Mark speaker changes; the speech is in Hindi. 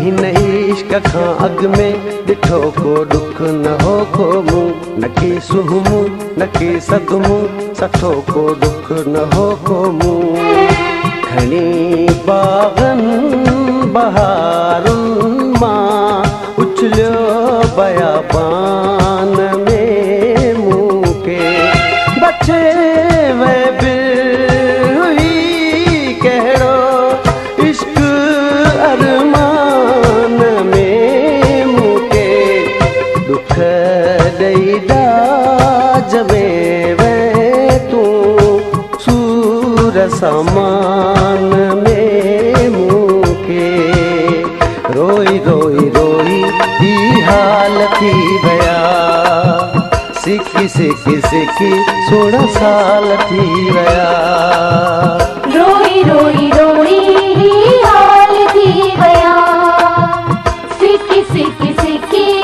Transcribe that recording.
Speaker 1: हिन इश्क खां अॻु में ॾिठो को दुख न हो को मूं न की सुहमूं न की सदमूं सठो को दुख न हो को मूं खणी बाग़नि बहारुनि मां उछलियो बयाबान में मूंखे बचे वे बिल हुई कहिड़ो इश्क अरमान में मूंखे दुख ॾेई दाज में वे तूं सूर सामान में मूंखे रोई रोई रोई ही हाल थी विया सिकी सिकी सिकी 16 साल थी विया
Speaker 2: रोई रोई रोई ही हाल थी विया सिकी सिकी सिकी